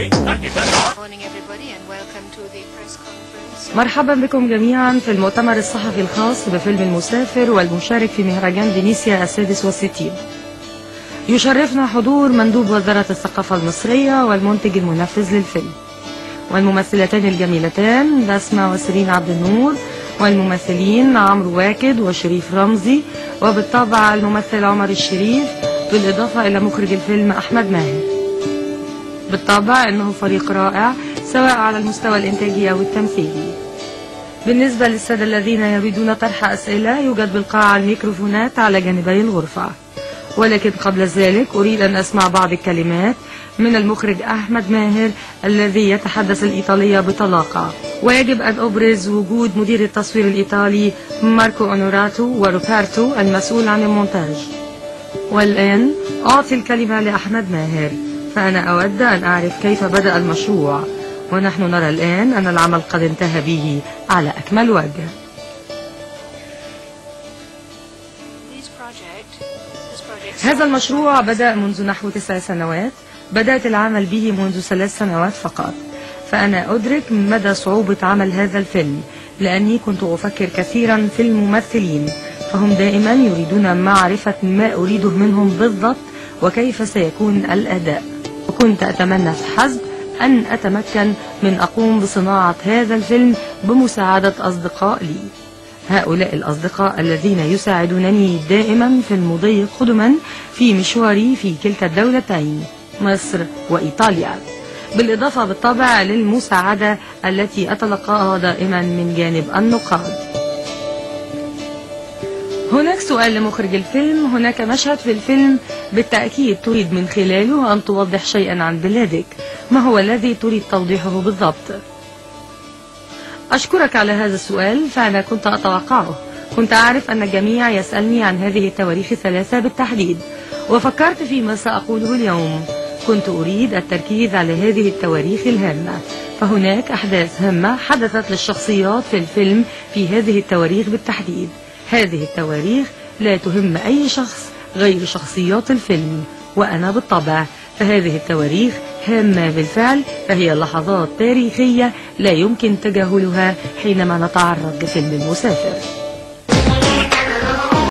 مرحبا بكم جميعا في المؤتمر الصحفي الخاص بفيلم المسافر والمشارك في مهرجان فينيسيا ال66. يشرفنا حضور مندوب وزارة الثقافة المصرية والمنتج المنفذ للفيلم، والممثلتان الجميلتان بسمة وسيرين عبد النور، والممثلين عمرو واكد وشريف رمزي، وبالطبع الممثل عمر الشريف، بالإضافة إلى مخرج الفيلم أحمد ماهر. بالطبع إنه فريق رائع سواء على المستوى الإنتاجي أو التمثيلي. بالنسبة للسادة الذين يريدون طرح أسئلة، يوجد بالقاعة الميكروفونات على جانبي الغرفة، ولكن قبل ذلك أريد أن أسمع بعض الكلمات من المخرج أحمد ماهر الذي يتحدث الإيطالية بطلاقة. ويجب أن أبرز وجود مدير التصوير الإيطالي ماركو أونوراتو وروبرتو المسؤول عن المونتاج. والآن أعطي الكلمة لأحمد ماهر، فأنا أود أن أعرف كيف بدأ المشروع، ونحن نرى الآن أن العمل قد انتهى به على أكمل وجه. هذا المشروع بدأ منذ نحو 9 سنوات، بدأت العمل به منذ 3 سنوات فقط، فأنا أدرك مدى صعوبة عمل هذا الفيلم، لأني كنت أفكر كثيرا في الممثلين، فهم دائما يريدون معرفة ما أريده منهم بالضبط وكيف سيكون الأداء، وكنت أتمنى فحسب أن أتمكن من أقوم بصناعة هذا الفيلم بمساعدة أصدقاء لي. هؤلاء الأصدقاء الذين يساعدونني دائما في المضي قدما في مشواري في كلتا الدولتين مصر وإيطاليا، بالإضافة بالطبع للمساعدة التي أتلقاها دائما من جانب النقاد. هناك سؤال لمخرج الفيلم: هناك مشهد في الفيلم بالتأكيد تريد من خلاله أن توضح شيئا عن بلادك، ما هو الذي تريد توضيحه بالضبط؟ أشكرك على هذا السؤال، فأنا كنت أتوقعه. كنت أعرف أن الجميع يسألني عن هذه التواريخ 3 بالتحديد، وفكرت فيما سأقوله اليوم. كنت أريد التركيز على هذه التواريخ الهامة، فهناك أحداث هامة حدثت للشخصيات في الفيلم في هذه التواريخ بالتحديد. هذه التواريخ لا تهم أي شخص غير شخصيات الفيلم وأنا بالطبع، فهذه التواريخ هامة بالفعل، فهي لحظات تاريخية لا يمكن تجاهلها حينما نتعرض لفيلم المسافر.